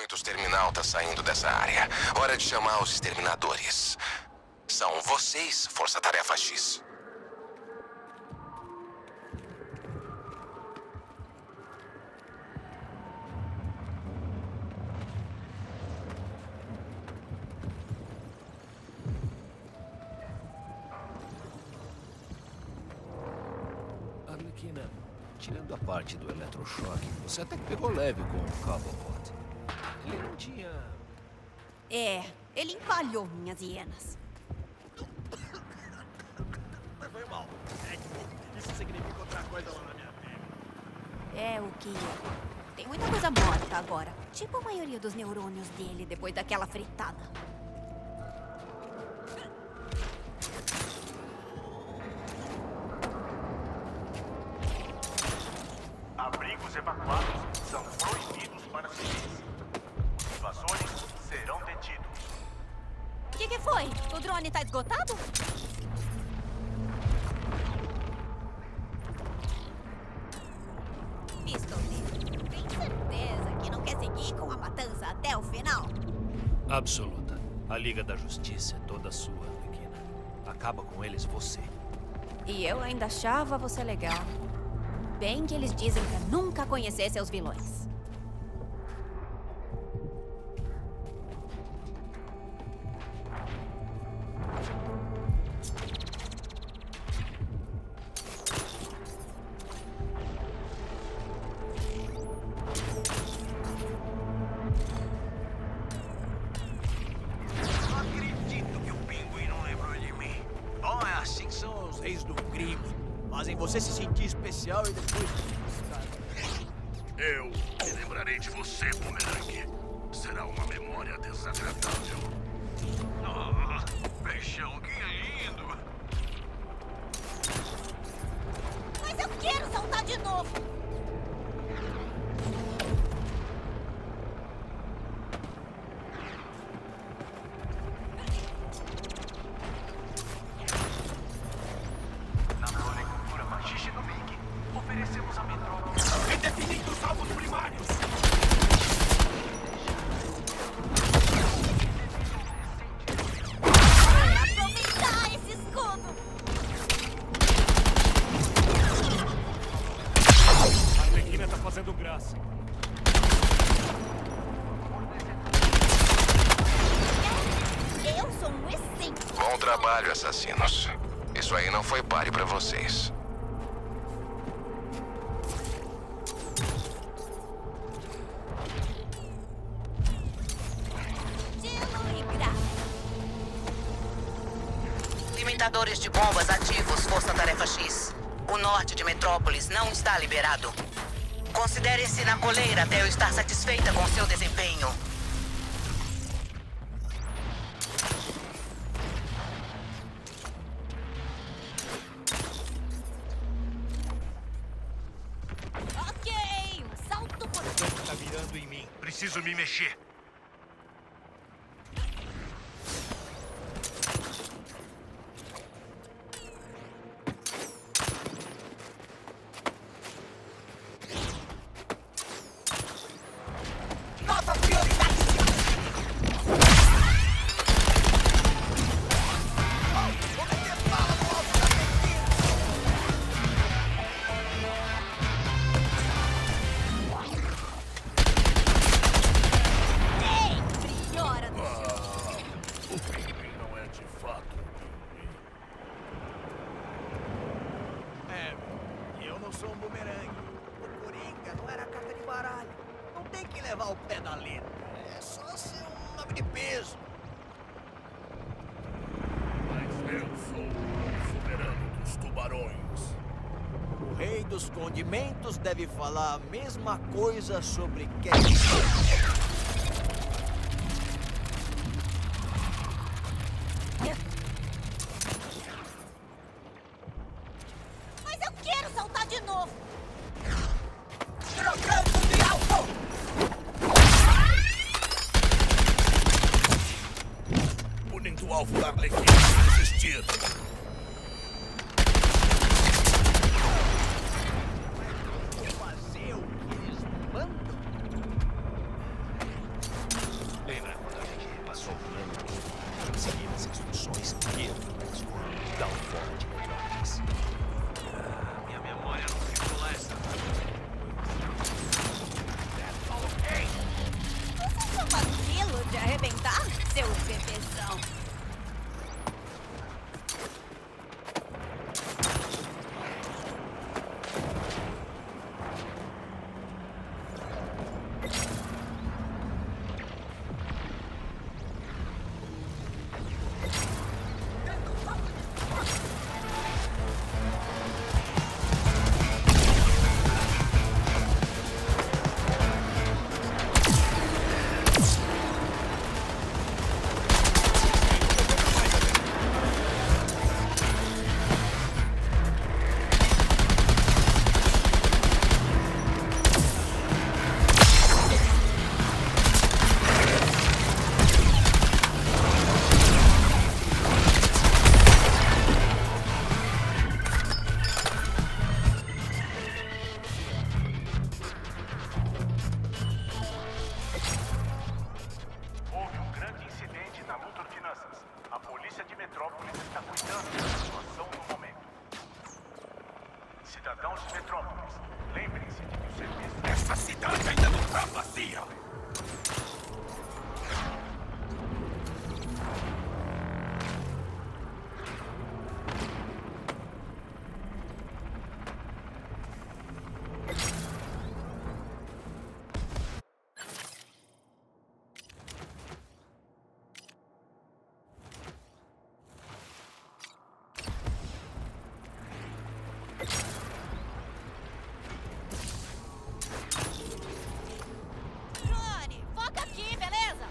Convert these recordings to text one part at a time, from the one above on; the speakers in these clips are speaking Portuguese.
Muitos terminautas saindo dessa área. Hora de chamar os exterminadores. São vocês, Força Tarefa X. Arlequina, tirando a parte do eletrochoque, você até que pegou leve com o Cobblepot. Ele não tinha... Ele empalhou minhas hienas. Foi mal. Isso significa outra coisa lá na minha pele. É o que é. Tem muita coisa morta agora. Tipo a maioria dos neurônios dele depois daquela fritada. Abrigos evacuados são proibidos para civis. Invasores serão detidos. O que foi? O drone tá esgotado? Pistoleiro, tem certeza que não quer seguir com a matança até o final? Absoluta. A Liga da Justiça é toda sua, Arlequina. Acaba com eles você. E eu ainda achava você legal. Bem que eles dizem pra nunca conhecer seus vilões. Não acredito que o pinguim não lembrou de mim. Bom, é assim que são os reis do crime. Fazem você se sentir especial e depois... Eu me lembrarei de você, Boomerang. Será uma memória desagradável. Ah, peixão, que lindo. Mas eu quero saltar de novo! Na floricultura Machixe no Big, oferecemos a metrópole. Redefinindo os alvos primários! Aproveitar esse escudo! A Arlequina tá fazendo graça. Eu sou um excêntrico. Bom trabalho, assassinos. Isso aí não foi páreo pra vocês. Gelo e graça. Limitadores de bombas ativos, Força Tarefa X. O norte de Metrópolis não está liberado. Considere-se na coleira até eu estar satisfeita com seu desempenho. Ok, um salto por... Tá mirando em mim. Preciso me mexer. Nova prioridade! Vou meter bala no alvo da Arlequina! Sempre hora do O pinguim não é de fato um pinguim. Eu não sou um bumerangue. O Coringa não era carta de baralho. Não tem que levar o pé da letra. É só ser um nome de peso. Mas eu sou o soberano dos tubarões. O rei dos condimentos deve falar a mesma coisa sobre quem. Mas eu quero saltar de novo! Trocando de alvo! Punindo o alvo da Arlequina resistir. Fazer o que eles mandam? vazia. Johnny, foca aqui, beleza?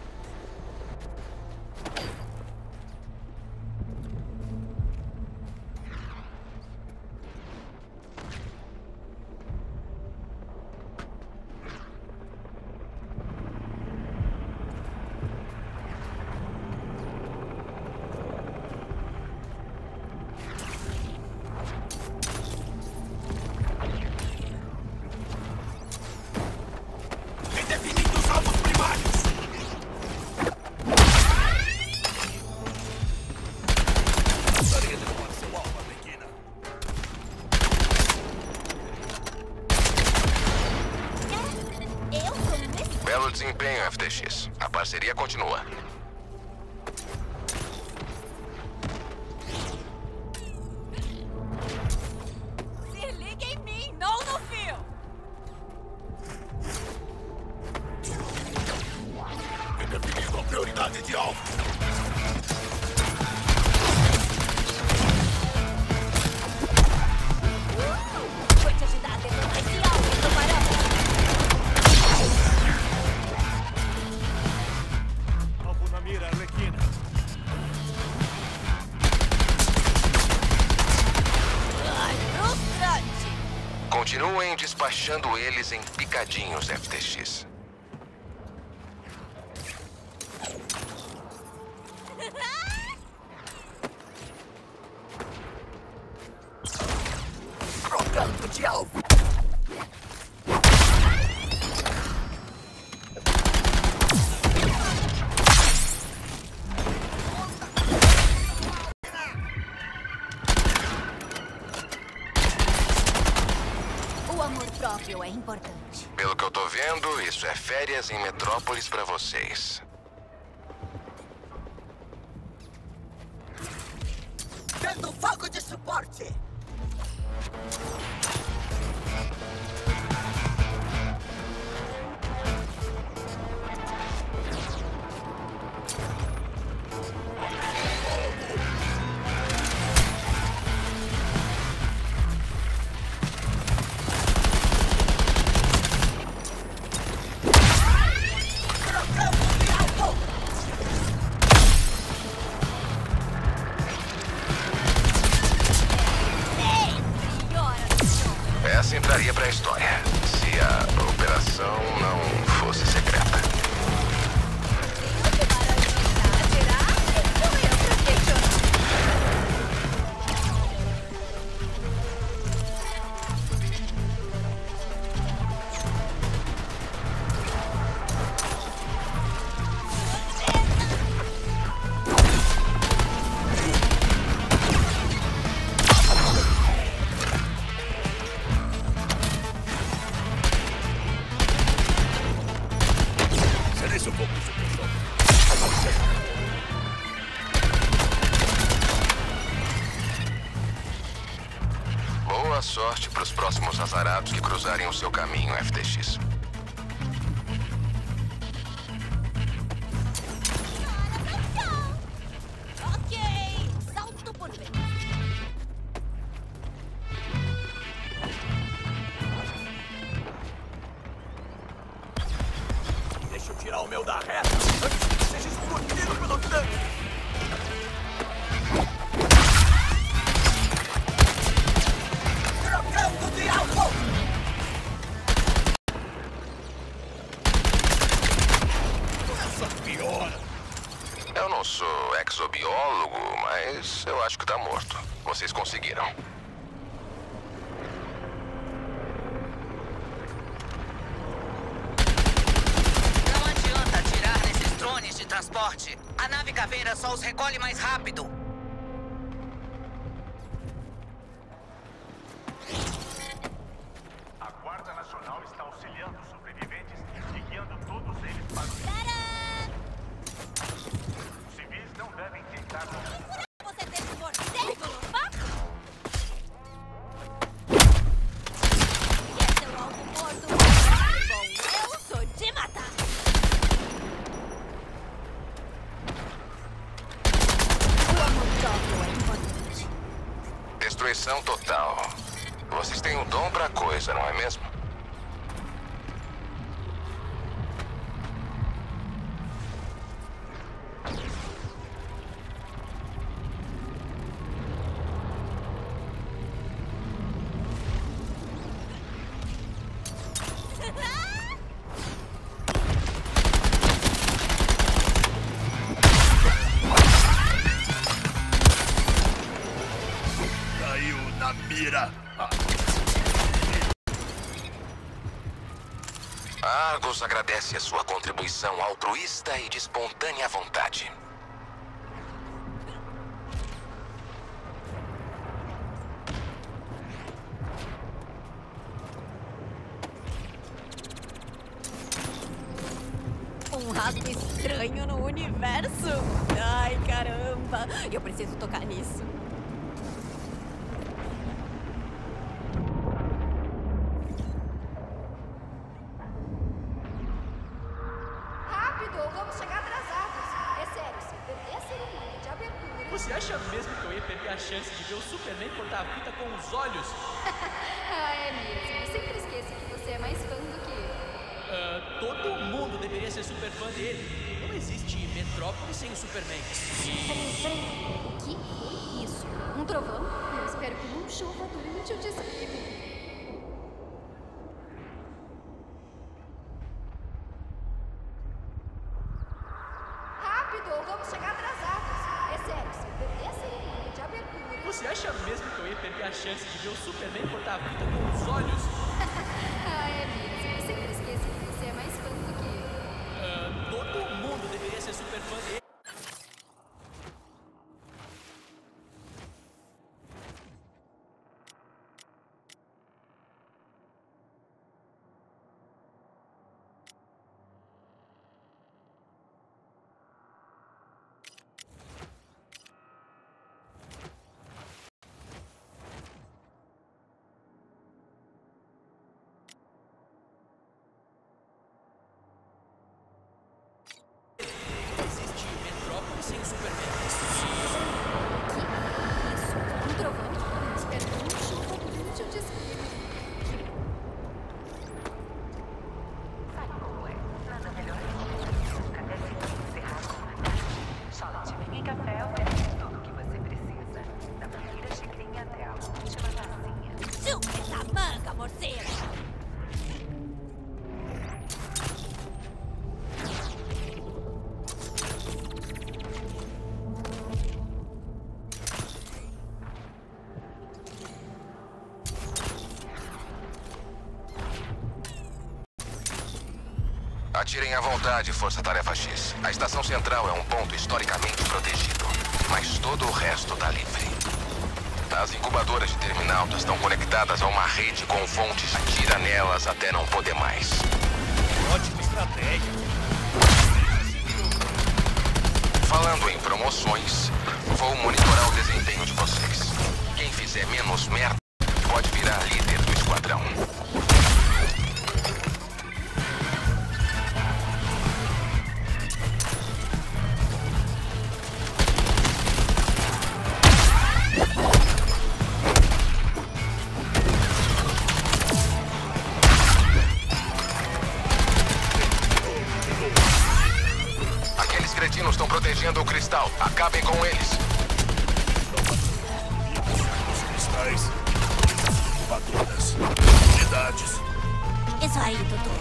Redefinindo os alvos primários. Gostaria de tomar seu alvo, Arlequina. Eu sou um excelente. Belo desempenho, FTX. A parceria continua. Se liga em mim, não no fio. Redefinindo a prioridade de alvo. Vou te ajudar a derrubar esse alvo, tubarão. Alvo na mira, Arlequina. Ai, frustrante. Continuem despachando eles em picadinhos, FTX. Trocando de alvo. O amor próprio é importante. Pelo que eu tô vendo, isso é férias em Metrópolis pra vocês. Dando fogo de suporte. Essa entraria pra história, se a operação não fosse secreta. O tubarão está a tirar, então eu protejo. Serei um pouco de supressão. Boa sorte pros próximos azarados que cruzarem o seu caminho, FTX. Ok, salto por vez. Deixa eu tirar o meu da reta antes que seja explodido pelo tanque. Trocando de alvo. Essa piora. Eu não sou exobiólogo, mas eu acho que tá morto. Vocês conseguiram. Não adianta atirar nesses drones de transporte. A nave caveira só os recolhe mais rápido. A Guarda Nacional está auxiliando os sobreviventes A Argus agradece a sua contribuição altruísta e de espontânea vontade. Um rato estranho no universo? Ai, caramba! Eu preciso tocar nisso. Rápido, vamos chegar atrasados. É sério, se perder a cerimônia de abertura... Você acha mesmo que eu ia perder a chance de ver o Superman cortar a fita com os olhos? Ah, é mesmo. Eu sempre esqueço que você é mais fã do que eu. Todo mundo deveria ser super fã dele. Não existe Metrópole sem o Superman. Peraí. O que foi isso? Um trovão? Eu espero que não chova durante o desfile. Rápido, vamos chegar atrasados. É sério, se perder a cerimônia de abertura... Você acha mesmo que eu ia perder a chance de ver o Superman cortar a fita com os olhos? Ah, é mesmo. Eu sempre esqueço que você é mais fã do que eu. Todo mundo deveria ser super fã dele. Existe Metrópole sem o Superman. Que isso? Um trovão? Eu espero que não chova durante o desfile. Sabe como é? Nada melhor que nunca decidir encerrar com uma sala de vinho e café oferece tudo o que você precisa. Da primeira xicrinha até a última tacinha. Chupa essa manga, morcego! Atirem à vontade, Força Tarefa X. A estação central é um ponto historicamente protegido, mas todo o resto tá livre. As incubadoras de Terminalto estão conectadas a uma rede com fontes. Atira nelas até não poder mais. Ótima estratégia. Falando em promoções, vou monitorar o desempenho de vocês. Quem fizer menos merda pode virar líder do esquadrão. Aqueles cretinos estão protegendo o cristal. Acabem com eles. Os cristais. Patrulhas. Unidades. Isso aí, Dudu.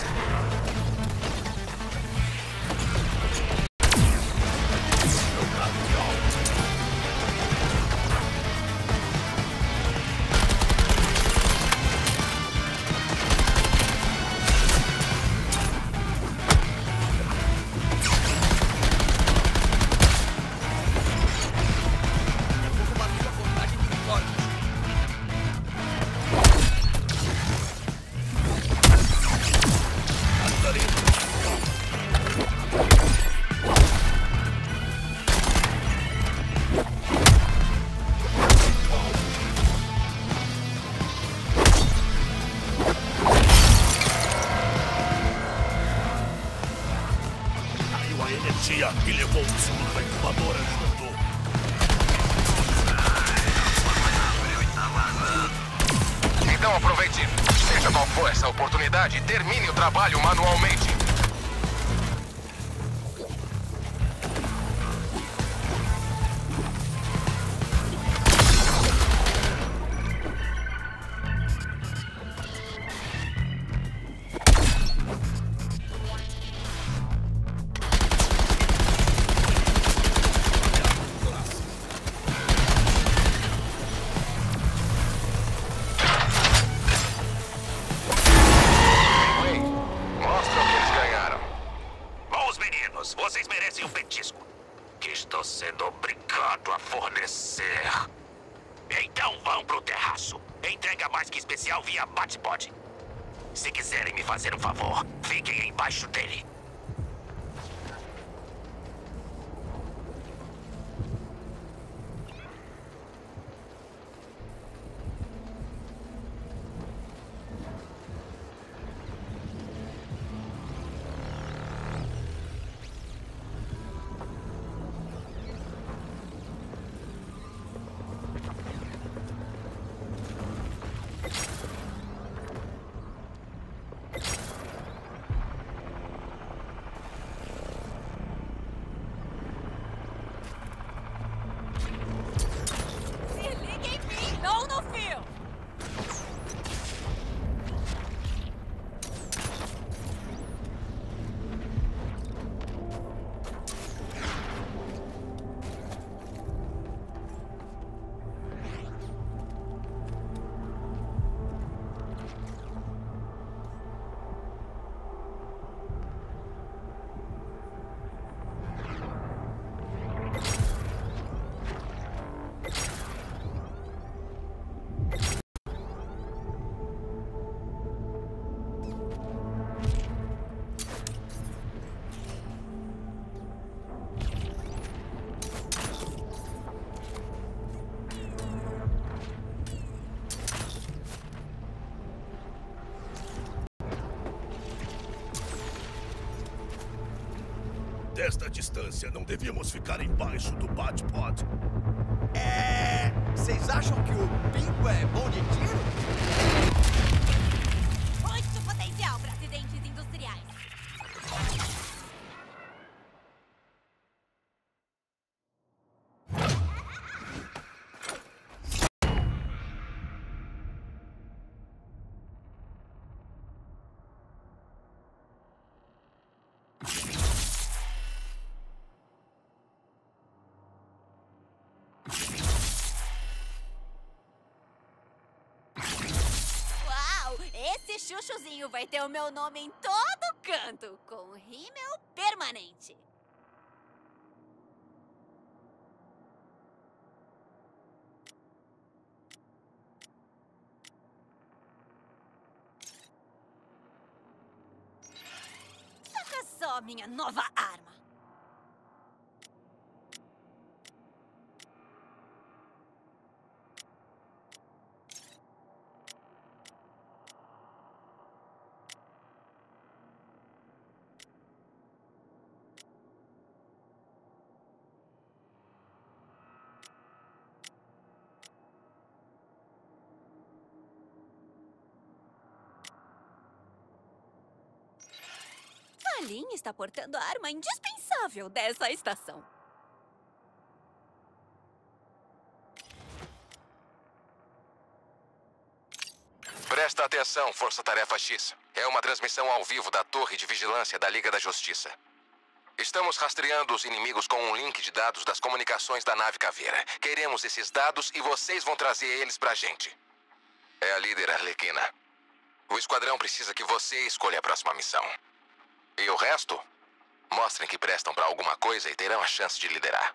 Caiu a energia e levou o segundo da incubadora junto. Então aproveite. Seja qual for essa oportunidade, termine o trabalho manualmente. sendo obrigado a fornecer. Então vão pro terraço. Entrega mais que especial via Batpod. Se quiserem me fazer um favor, fiquem embaixo dele. Desta distância, não devíamos ficar embaixo do Batpod. Vocês acham que o Pingo é bom de tiro? Muito potencial para acidentes industriais. Esse chuchuzinho vai ter o meu nome em todo canto, com rímel permanente. Saca só minha nova arma. Lin está portando a arma indispensável dessa estação. Presta atenção, Força Tarefa X. É uma transmissão ao vivo da Torre de Vigilância da Liga da Justiça. Estamos rastreando os inimigos com um link de dados das comunicações da nave Caveira. Queremos esses dados e vocês vão trazer eles pra gente. É a líder Arlequina. O esquadrão precisa que você escolha a próxima missão. E o resto? Mostrem que prestam pra alguma coisa e terão a chance de liderar.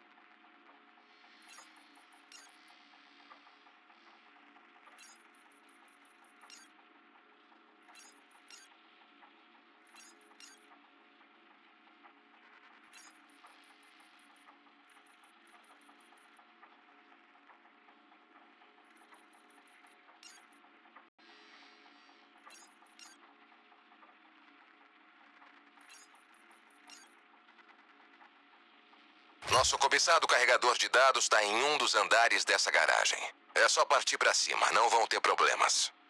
Nosso cobiçado carregador de dados está em um dos andares dessa garagem. É só partir pra cima, não vão ter problemas.